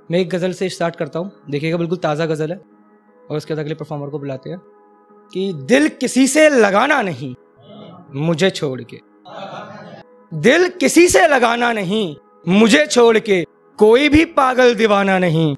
मैं एक गज़ल से स्टार्ट करता हूँ, देखिएगा बिल्कुल ताज़ा गज़ल है, और उसके बाद अगले परफॉर्मर को बुलाते हैं कि दिल किसी से लगाना नहीं मुझे छोड़ के, दिल किसी से लगाना नहीं मुझे छोड़ के, कोई भी पागल दीवाना नहीं,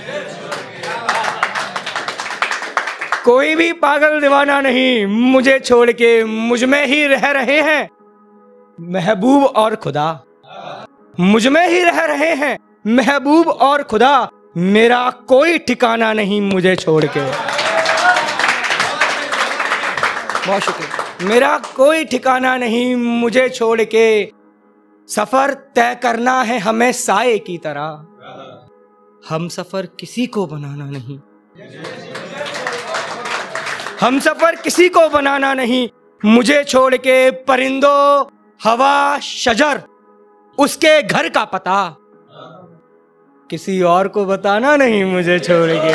कोई भी पागल दीवाना नहीं मुझे छोड़ के, मुझ में ही रह रहे हैं महबूब और खुदा, मुझ में ही रह रहे हैं महबूब और खुदा, मेरा कोई ठिकाना नहीं मुझे छोड़ के। बहुत शुक्रिया। मेरा कोई ठिकाना नहीं मुझे छोड़ के, सफर तय करना है हमें साए की तरह, हम सफर किसी को बनाना नहीं, हम सफर किसी को बनाना नहीं मुझे छोड़ के, परिंदों हवा शजर उसके घर का पता किसी और को बताना नहीं मुझे छोड़ के,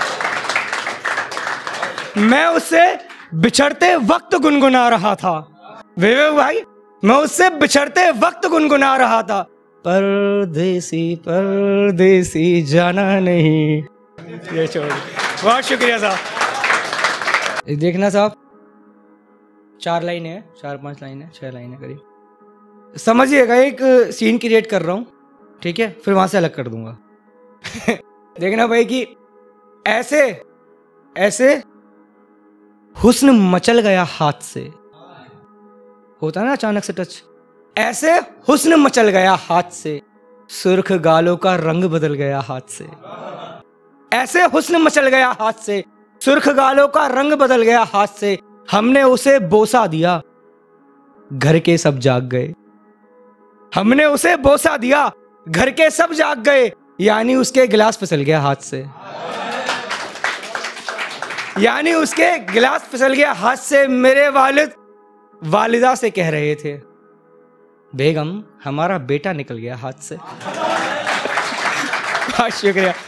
मैं उससे बिछड़ते वक्त गुनगुना रहा था, विवेक भाई मैं उससे बिछड़ते वक्त गुनगुना रहा था, परदेसी परदेसी जाना नहीं ये छोड़। बहुत शुक्रिया साहब। देखना साहब 4 लाइनें हैं, 4-5 लाइनें 6 लाइनें करीब, समझिएगा एक सीन क्रिएट कर रहा हूँ, ठीक है, फिर वहां से अलग कर दूंगा। देखना भाई कि ऐसे ऐसे हुस्न मचल गया हाथ से, होता ना अचानक से टच, ऐसे हुस्न मचल गया हाथ से, सुर्ख गालों का रंग बदल गया हाथ से, ऐसे हुस्न मचल गया हाथ से, सुर्ख गालों का रंग बदल गया हाथ से, हमने उसे बोसा दिया घर के सब जाग गए, हमने उसे बोसा दिया घर के सब जाग गए, यानी उसके गिलास फिसल गया हाथ से, यानी उसके गिलास फिसल गया हाथ से। मेरे वालिद वालिदा से कह रहे थे बेगम हमारा बेटा निकल गया हाथ से। बहुत शुक्रिया।